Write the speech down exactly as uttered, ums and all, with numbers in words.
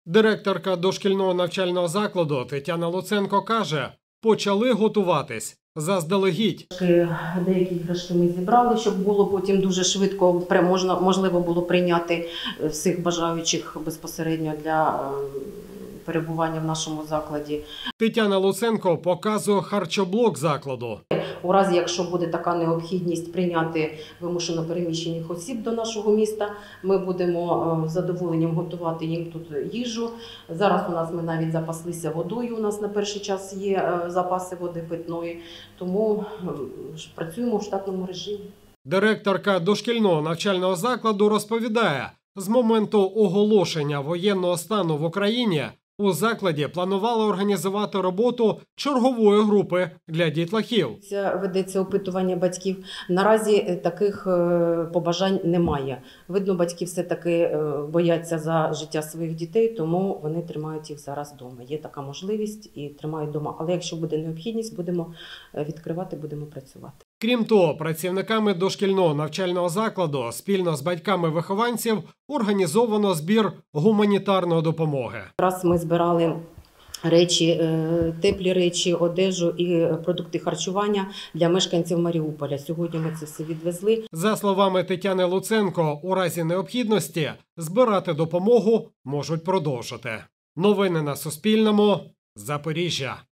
Директорка дошкільного навчального закладу Тетяна Луценко каже, почали готуватись заздалегідь. Деякі іграшки ми зібрали, щоб було потім дуже швидко, можна, можливо було прийняти всіх бажаючих безпосередньо для перебування в нашому закладі. Тетяна Луценко показує харчоблок закладу. У разі, якщо буде така необхідність прийняти вимушено переміщених осіб до нашого міста, ми будемо з задоволенням готувати їм тут їжу. Зараз у нас ми навіть запаслися водою, у нас на перший час є запаси води питної, тому працюємо в штатному режимі. Директорка дошкільного навчального закладу розповідає, з моменту оголошення воєнного стану в Україні у закладі планували організувати роботу чергової групи для дітлахів. Це ведеться опитування батьків. Наразі таких побажань немає. Видно, батьки все-таки бояться за життя своїх дітей, тому вони тримають їх зараз вдома. Є така можливість і тримають вдома. Але якщо буде необхідність, будемо відкривати, будемо працювати. Крім того, працівниками дошкільного навчального закладу спільно з батьками вихованців організовано збір гуманітарної допомоги. Раз ми збирали речі, теплі речі, одежу і продукти харчування для мешканців Маріуполя. Сьогодні ми це все відвезли. За словами Тетяни Луценко, у разі необхідності збирати допомогу можуть продовжити. Новини на Суспільному. Запоріжжя.